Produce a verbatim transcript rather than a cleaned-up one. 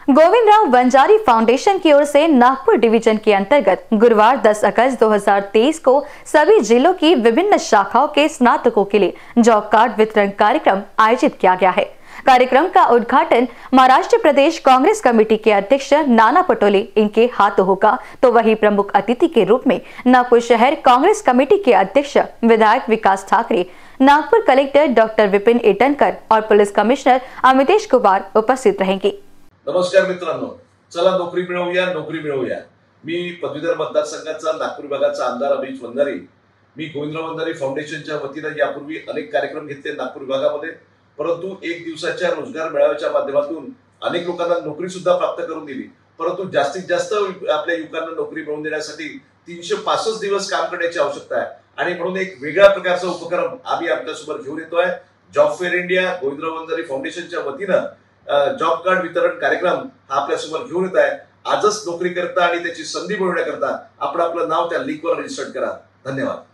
Govindrao Vanjari foundation की ओर से नागपुर डिवीजन के अंतर्गत गुरुवार दस अगस्त दो हज़ार तेईस को सभी जिलों की विभिन्न शाखाओं के स्नातकों के लिए जॉब कार्ड वितरण कार्यक्रम आयोजित किया गया है। कार्यक्रम का उद्घाटन महाराष्ट्र प्रदेश कांग्रेस कमेटी के अध्यक्ष नाना पटोले इनके हाथों होगा, तो वही प्रमुख अतिथि के रूप में नागपुर शहर कांग्रेस कमेटी के अध्यक्ष विधायक विकास ठाकरे, नागपुर कलेक्टर डॉक्टर विपिन ईटनकर और पुलिस कमिश्नर अमितेश कुमार उपस्थित रहेंगे। नमस्कार मित्रांनो, चला नोकरी मिळवूया नोकरी मिळवूया। मी पदवीधर मतदारसंघाचा नागपूर विभागाचा आमदार अभिजित वंजारी। मी गोविंदराव वंजारी फाउंडेशनच्या वतीने यापूर्वी अनेक कार्यक्रम घेतले नागपूर विभागामध्ये, परंतु एक दिवसाच्या रोजगार मेळाव्याच्या माध्यमातून अनेक लोकांना नोकरी सुद्धा प्राप्त करून दिली। परंतु जास्तीत जास्त आपल्या युवकांना नोकरी मिळवून देण्यासाठी तीनशे पासष्ट दिवस काम करण्याची आवश्यकता आहे आणि म्हणून एक वेगळ्या प्रकारचा उपक्रम आम्ही आपल्यासमोर घेऊन येतोय। Job fair India Govindrao Vanjari फाउंडेशनच्या वतीने जॉब कार्ड वितरण कार्यक्रम हा आपल्यासमोर घेऊन येत आहे। आजच नोकरी करता आणि त्याची संधी मिळवण्याकरता आपण आपलं नाव त्या लिंकवर रजिस्टर करा। धन्यवाद।